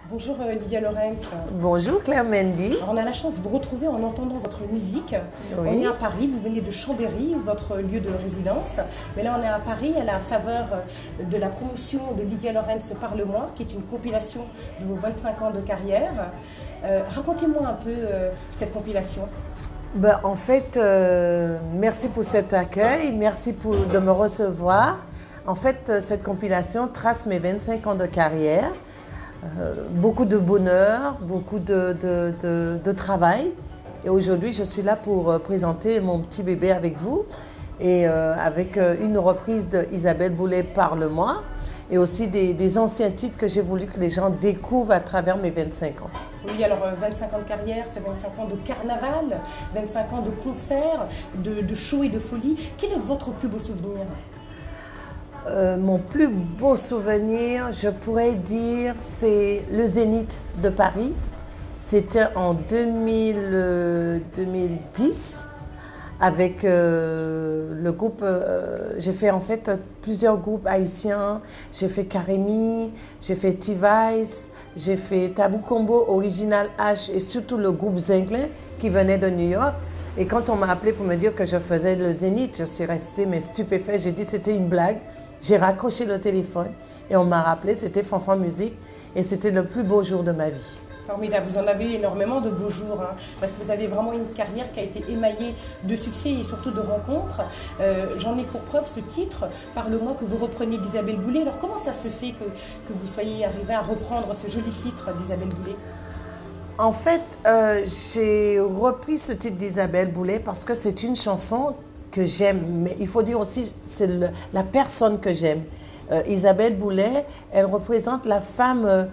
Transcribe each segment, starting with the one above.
Bonjour Lydia Lorenz. Bonjour Claire Mendy. Alors, on a la chance de vous retrouver en entendant votre musique. Oui. On est à Paris, vous venez de Chambéry, votre lieu de résidence. Mais là on est à Paris à la faveur de la promotion de Lydia Lorenz Parle-moi, qui est une compilation de vos 25 ans de carrière. Racontez-moi un peu cette compilation. En fait, merci pour cet accueil, merci de me recevoir. En fait, cette compilation trace mes 25 ans de carrière. Beaucoup de bonheur, beaucoup de travail. Et aujourd'hui, je suis là pour présenter mon petit bébé avec vous. Et avec une reprise d'Isabelle Boulay, Parle-moi. Et aussi des anciens titres que j'ai voulu que les gens découvrent à travers mes 25 ans. Oui, alors 25 ans de carrière, c'est 25 ans de carnaval, 25 ans de concerts, de shows et de folie. Quel est votre plus beau souvenir ? Mon plus beau souvenir, je pourrais dire, c'est le Zénith de Paris. C'était en 2010 avec le groupe. J'ai fait en fait plusieurs groupes haïtiens. J'ai fait Karemi, j'ai fait T-Vice, j'ai fait Tabou Combo, Original H et surtout le groupe Zinglin qui venait de New York. Et quand on m'a appelé pour me dire que je faisais le Zénith, je suis restée stupéfaite. J'ai dit que c'était une blague. J'ai raccroché le téléphone et on m'a rappelé, c'était Fanfan Musique et c'était le plus beau jour de ma vie. Formidable, vous en avez énormément de beaux jours, hein, parce que vous avez vraiment une carrière qui a été émaillée de succès et surtout de rencontres. J'en ai pour preuve ce titre, Parle-moi, que vous reprenez d'Isabelle Boulay. Alors comment ça se fait que vous soyez arrivé à reprendre ce joli titre d'Isabelle Boulay ? En fait, j'ai repris ce titre d'Isabelle Boulay parce que c'est une chanson que j'aime, mais il faut dire aussi c'est la personne que j'aime. Isabelle Boulay, elle représente la femme,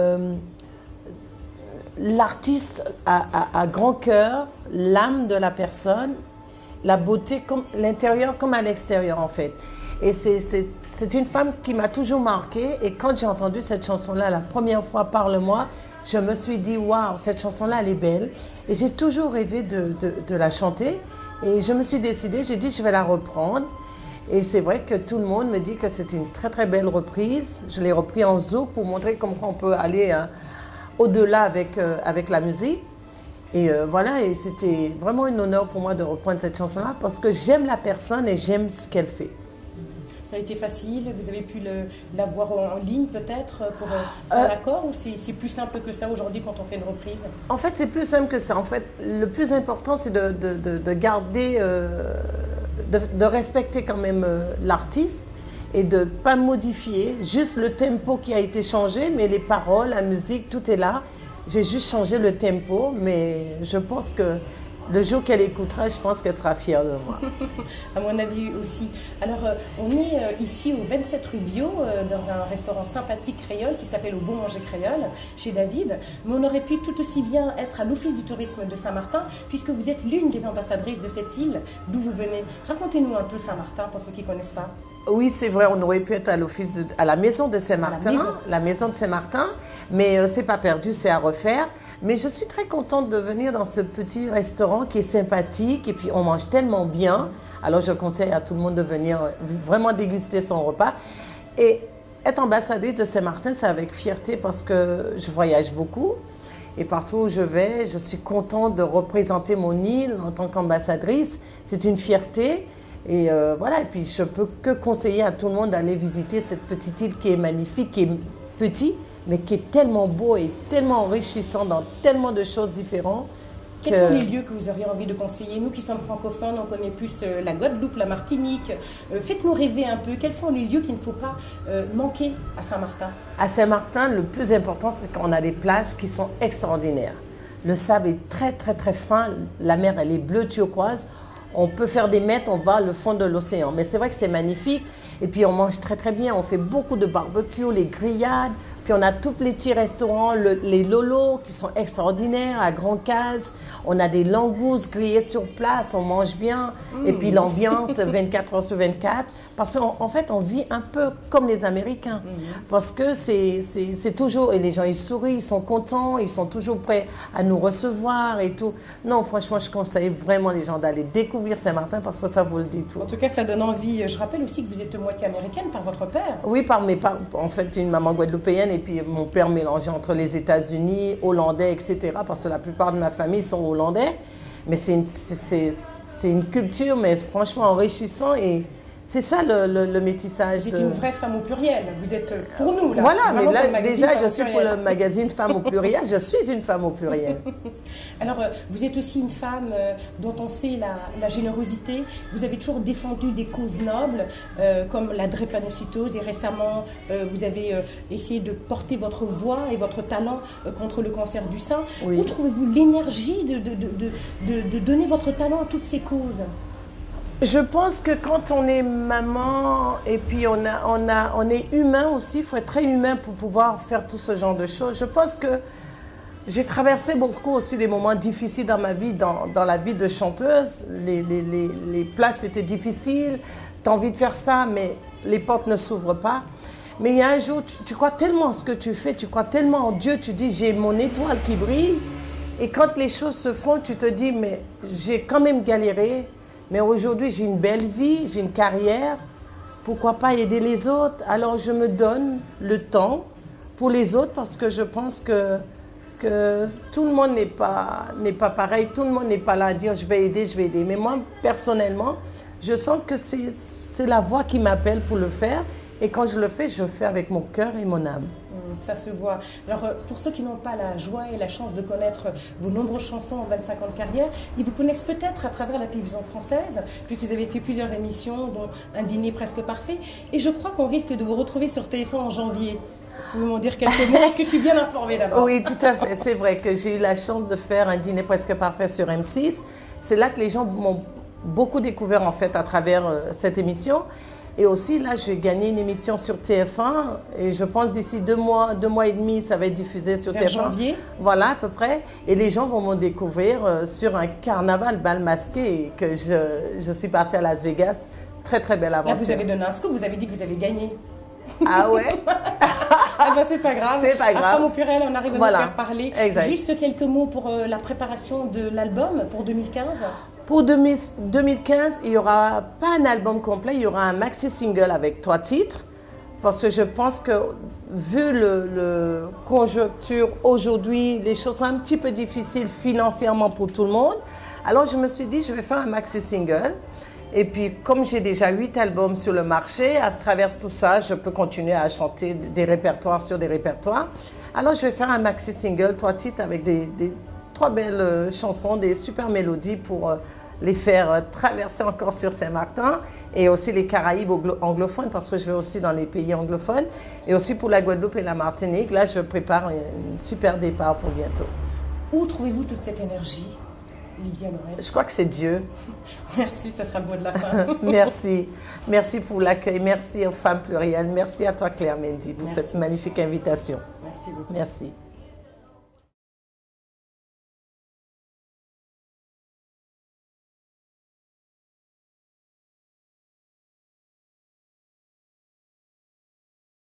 l'artiste à grand cœur, l'âme de la personne, la beauté comme l'intérieur comme à l'extérieur en fait. Et c'est une femme qui m'a toujours marquée et quand j'ai entendu cette chanson-là la première fois, Parle-moi, je me suis dit waouh, cette chanson-là elle est belle et j'ai toujours rêvé de la chanter. Et je me suis décidée, j'ai dit je vais la reprendre. Et c'est vrai que tout le monde me dit que c'est une très très belle reprise. Je l'ai repris en zouk pour montrer comment on peut aller au-delà avec la musique. Et voilà, et c'était vraiment un honneur pour moi de reprendre cette chanson-là parce que j'aime la personne et j'aime ce qu'elle fait. Ça a été facile, vous avez pu la voir en ligne peut-être pour un accord ou c'est plus simple que ça aujourd'hui quand on fait une reprise ? En fait, c'est plus simple que ça. En fait, le plus important, c'est de garder, de respecter quand même l'artiste et de ne pas modifier. Juste le tempo qui a été changé, mais les paroles, la musique, tout est là. J'ai juste changé le tempo, mais je pense que le jour qu'elle écoutera, je pense qu'elle sera fière de moi. À mon avis aussi. Alors, on est ici au 27 rue Biot, dans un restaurant sympathique créole qui s'appelle Au Bon Manger Créole, chez David. Mais on aurait pu tout aussi bien être à l'Office du tourisme de Saint-Martin, puisque vous êtes l'une des ambassadrices de cette île d'où vous venez. Racontez-nous un peu Saint-Martin pour ceux qui ne connaissent pas. Oui, c'est vrai, on aurait pu être à la maison de Saint-Martin, la maison de Saint-Martin, mais c'est pas perdu, c'est à refaire. Mais je suis très contente de venir dans ce petit restaurant qui est sympathique et puis on mange tellement bien. Alors je conseille à tout le monde de venir vraiment déguster son repas. Et être ambassadrice de Saint-Martin, c'est avec fierté parce que je voyage beaucoup. Et partout où je vais, je suis contente de représenter mon île en tant qu'ambassadrice. C'est une fierté. Et voilà, et puis je peux que conseiller à tout le monde d'aller visiter cette petite île qui est magnifique, qui est petite, mais qui est tellement beau et tellement enrichissant dans tellement de choses différentes. Quels sont les lieux que vous auriez envie de conseiller? Nous qui sommes francophones, on connaît plus la Guadeloupe, la Martinique. Faites-nous rêver un peu. Quels sont les lieux qu'il ne faut pas manquer à Saint-Martin? À Saint-Martin, le plus important, c'est qu'on a des plages qui sont extraordinaires. Le sable est très, très, très fin. La mer, elle est bleue turquoise. On peut faire des mètres, on va au fond de l'océan. Mais c'est vrai que c'est magnifique. Et puis on mange très très bien. On fait beaucoup de barbecue, les grillades. Puis on a tous les petits restaurants, les lolos qui sont extraordinaires à Grand Case. On a des langoustes grillées sur place, on mange bien. Et puis l'ambiance 24 heures sur 24. Parce qu'en fait, on vit un peu comme les Américains. Parce que c'est toujours, et les gens, ils sourient, ils sont contents, ils sont toujours prêts à nous recevoir et tout. Non, franchement, je conseille vraiment les gens d'aller découvrir Saint-Martin parce que ça vaut le détour. En tout cas, ça donne envie. Je rappelle aussi que vous êtes moitié américaine par votre père. Oui, par mes parents. En fait, j'ai une maman guadeloupéenne et puis mon père mélangé entre les États-Unis, hollandais, etc. Parce que la plupart de ma famille sont hollandais. Mais c'est une culture, mais franchement enrichissant et c'est ça le métissage. Vous êtes une vraie femme au pluriel, vous êtes pour nous là. Voilà, mais là déjà je suis pour le magazine Femme au pluriel, je suis une femme au pluriel. Alors vous êtes aussi une femme dont on sait la générosité, vous avez toujours défendu des causes nobles comme la drépanocytose et récemment vous avez essayé de porter votre voix et votre talent contre le cancer du sein. Oui. Où trouvez-vous l'énergie de donner votre talent à toutes ces causes? Je pense que quand on est maman et puis on est humain aussi, il faut être très humain pour pouvoir faire tout ce genre de choses. Je pense que j'ai traversé beaucoup aussi des moments difficiles dans ma vie, dans la vie de chanteuse. Les places étaient difficiles, tu as envie de faire ça, mais les portes ne s'ouvrent pas. Mais il y a un jour, tu crois tellement en ce que tu fais, tu crois tellement en Dieu, tu dis j'ai mon étoile qui brille. Et quand les choses se font, tu te dis mais j'ai quand même galéré. Mais aujourd'hui, j'ai une belle vie, j'ai une carrière. Pourquoi pas aider les autres? Alors, je me donne le temps pour les autres parce que je pense que tout le monde n'est pas pareil. Tout le monde n'est pas là à dire je vais aider, je vais aider. Mais moi, personnellement, je sens que c'est la voix qui m'appelle pour le faire. Et quand je le fais avec mon cœur et mon âme. Ça se voit. Alors, pour ceux qui n'ont pas la joie et la chance de connaître vos nombreuses chansons en 25 ans de carrière, ils vous connaissent peut-être à travers la télévision française, puisque vous avez fait plusieurs émissions, dont Un dîner presque parfait. Et je crois qu'on risque de vous retrouver sur TF1 en janvier. Vous pouvez m'en dire quelques mots? Est-ce que je suis bien informée d'abord? Oui, tout à fait. C'est vrai que j'ai eu la chance de faire Un dîner presque parfait sur M6. C'est là que les gens m'ont beaucoup découvert en fait à travers cette émission. Et aussi, là, j'ai gagné une émission sur TF1 et je pense d'ici 2 mois et demi, ça va être diffusé sur TF1. Janvier. Voilà, à peu près. Et les gens vont me découvrir sur un carnaval bal masqué que je suis partie à Las Vegas. Très, très belle aventure. Là, vous avez donné un scoop, vous avez dit que vous avez gagné. Ah ouais? Ah ben, c'est pas grave. C'est pas grave. À Femme au pluriel, on arrive à vous faire parler. Exact. Juste quelques mots pour la préparation de l'album pour 2015. Pour 2015, il n'y aura pas un album complet, il y aura un maxi-single avec 3 titres. Parce que je pense que, vu le conjoncture aujourd'hui, les choses sont un petit peu difficiles financièrement pour tout le monde. Alors je me suis dit, je vais faire un maxi-single. Et puis, comme j'ai déjà 8 albums sur le marché, à travers tout ça, je peux continuer à chanter des répertoires sur des répertoires. Alors je vais faire un maxi-single, 3 titres avec des 3 belles chansons, des super mélodies pour les faire traverser encore sur Saint-Martin et aussi les Caraïbes anglophones parce que je vais aussi dans les pays anglophones et aussi pour la Guadeloupe et la Martinique. Là, je prépare un super départ pour bientôt. Où trouvez-vous toute cette énergie, Lydia Morel? Je crois que c'est Dieu. Merci, ce sera le mot de la fin. Merci. Merci pour l'accueil. Merci aux Femmes Plurielles. Merci à toi, Claire Mendy, pour cette magnifique invitation. Merci beaucoup. Merci.